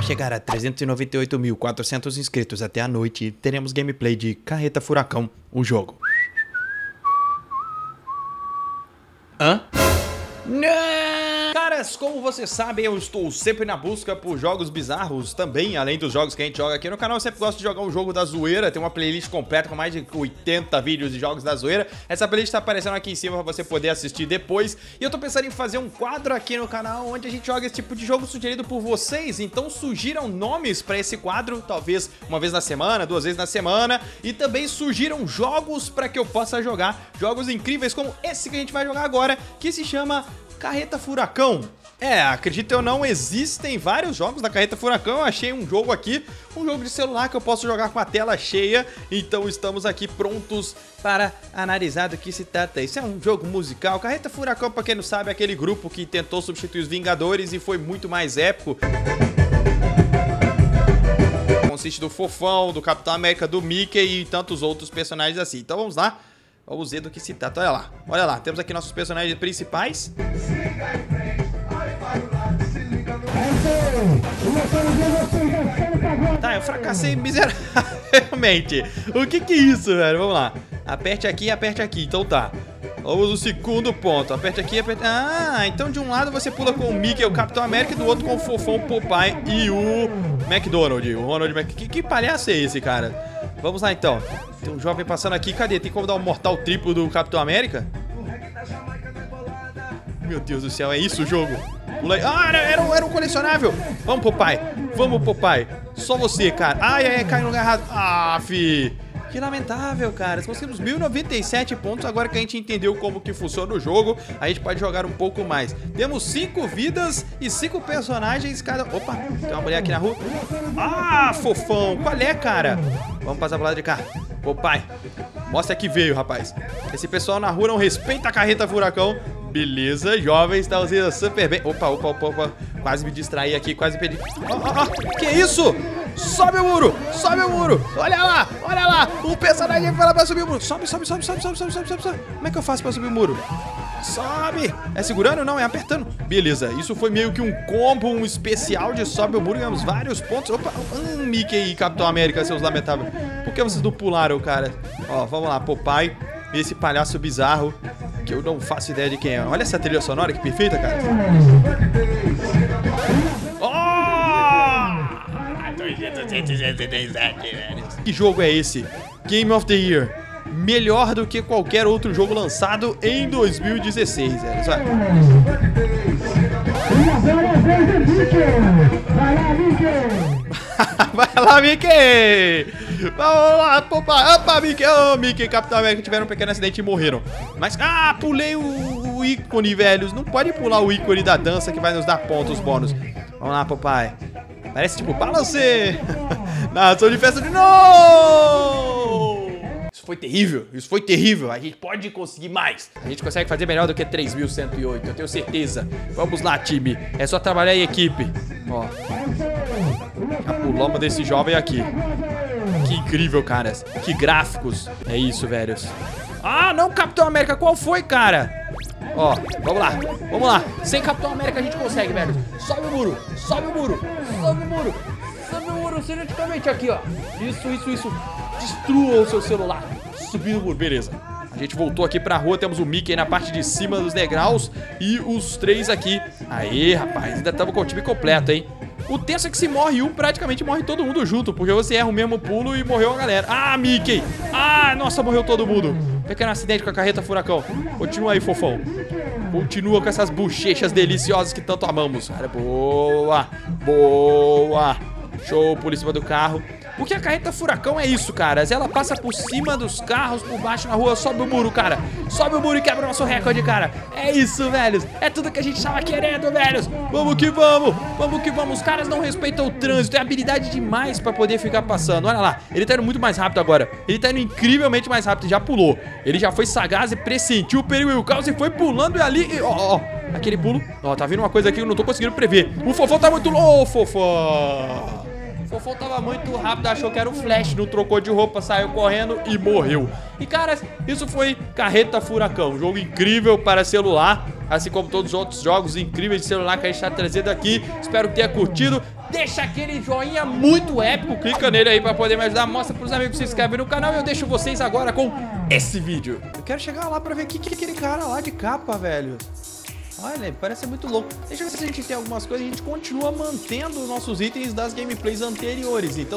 chegar a 398.400 inscritos até a noite, teremos gameplay de Carreta Furacão, o jogo. Hã? Não! Caras, como vocês sabem, eu estou sempre na busca por jogos bizarros também, além dos jogos que a gente joga aqui no canal. Eu sempre gosto de jogar um jogo da zoeira, tem uma playlist completa com mais de 80 vídeos de jogos da zoeira. Essa playlist tá aparecendo aqui em cima pra você poder assistir depois. E eu tô pensando em fazer um quadro aqui no canal onde a gente joga esse tipo de jogo sugerido por vocês. Então sugiram nomes pra esse quadro, talvez uma vez na semana, 2 vezes na semana. E também sugiram jogos pra que eu possa jogar, jogos incríveis como esse que a gente vai jogar agora, que se chama Carreta Furacão. Acredito ou não, existem vários jogos da Carreta Furacão. Eu achei um jogo aqui, um jogo de celular que eu posso jogar com a tela cheia. Então estamos aqui prontos para analisar do que se trata. Isso é um jogo musical. Carreta Furacão, pra quem não sabe, é aquele grupo que tentou substituir os Vingadores e foi muito mais épico. Consiste do Fofão, do Capitão América, do Mickey e tantos outros personagens assim. Então vamos lá. Vamos ver do que se trata. Olha lá, temos aqui nossos personagens principais. Tá, eu fracassei miseravelmente. O que é isso, velho? Vamos lá. Aperte aqui e aperte aqui. Então tá. Vamos no segundo ponto. Aperte aqui e aperte... Ah, então de um lado você pula com o Mickey, o Capitão América, e do outro com o Fofão, o Popeye e o McDonald. O Ronald McDonald. Que palhaço é esse, cara? Vamos lá então. Tem um jovem passando aqui. Cadê? Tem como dar um mortal triplo do Capitão América? Meu Deus do céu, é isso o jogo? Ah, era um colecionável. Vamos, Popeye. Vamos, Popeye. Só você, cara. Ai, cai no lugar errado. Ah, fi. Que lamentável, cara. Conseguimos 1097 pontos. Agora que a gente entendeu como que funciona o jogo, a gente pode jogar um pouco mais. Temos 5 vidas e 5 personagens cada... Opa, tem uma mulher aqui na rua. Ah, Fofão. Qual é, cara? Vamos passar pro lado de cá. Popeye, mostra que veio, rapaz. Esse pessoal na rua não respeita a Carreta Furacão. Beleza, jovens, tá usando super bem. Opa. Quase me distraí aqui, quase perdi. Que isso? Sobe o muro, sobe o muro. Olha lá. O personagem fala pra subir o muro. Sobe. Como é que eu faço pra subir o muro? Sobe. É segurando? Não, é apertando. Beleza, isso foi meio que um combo, um especial de sobe o muro. Ganhamos vários pontos. Opa, Mickey e Capitão América, seus lamentáveis. Por que vocês não pularam, cara? Ó, vamos lá, Popeye. Esse palhaço bizarro que eu não faço ideia de quem é. Olha essa trilha sonora, que perfeita, cara. Que jogo é esse? Game of the Year. Melhor do que qualquer outro jogo lançado em 2016, velho. Sabe? Vai lá, Mickey! Vamos lá, Popeye! Opa, Mickey! Oh, Mickey e Capitão América tiveram um pequeno acidente e morreram. Mas, pulei o ícone, velhos. Não pode pular o ícone da dança que vai nos dar pontos bônus. Vamos lá, Popeye. Parece tipo balancê. Nação de festa de novo! Isso foi terrível. A gente pode conseguir mais. A gente consegue fazer melhor do que 3.108, eu tenho certeza. Vamos lá, time. É só trabalhar em equipe. Ó. Já pulamos desse jovem aqui. Que incrível, caras. Que gráficos. É isso, velhos. Ah, não, Capitão América. Qual foi, cara? Ó, vamos lá. Sem Capitão América a gente consegue, velho. Sobe o muro. Cineticamente aqui, ó. Isso. Destrua o seu celular. Subir o muro, beleza. A gente voltou aqui pra rua, temos o Mickey na parte de cima dos degraus e os 3 aqui. Aê, rapaz, ainda estamos com o time completo, hein? O tenso é que se morre um, praticamente morre todo mundo junto, porque você erra o mesmo pulo e morreu a galera. Ah, Mickey! Ah, nossa, morreu todo mundo. Pequeno acidente com a Carreta Furacão. Continua aí, Fofão. Continua com essas bochechas deliciosas que tanto amamos. Cara, boa. Show, por cima do carro. Porque a Carreta Furacão é isso, caras. Ela passa por cima dos carros, por baixo na rua, sobe o muro, cara. Sobe o muro e quebra o nosso recorde, cara. É isso, velhos. É tudo que a gente estava querendo, velhos. Vamos que vamos. Os caras não respeitam o trânsito. É habilidade demais pra poder ficar passando. Olha lá, ele tá indo muito mais rápido agora. Ele tá indo incrivelmente mais rápido. Já pulou. Ele já foi sagaz e pressentiu o perigo e o caos e foi pulando e ali... Aquele pulo. Ó, tá vindo uma coisa aqui que eu não tô conseguindo prever. O Fofão tá muito louco, Fofão. Fofão tava muito rápido, achou que era um flash, não trocou de roupa, saiu correndo e morreu. E, cara, isso foi Carreta Furacão, um jogo incrível para celular, assim como todos os outros jogos incríveis de celular que a gente está trazendo aqui. Espero que tenha curtido. deixa aquele joinha muito épico, clica nele aí pra poder me ajudar, mostra pros amigos, se inscreve no canal e eu deixo vocês agora com esse vídeo. Eu quero chegar lá pra ver o que é aquele cara lá de capa, velho. Olha, parece muito louco. Deixa eu ver se a gente tem algumas coisas. A gente continua mantendo nossos itens das gameplays anteriores. Então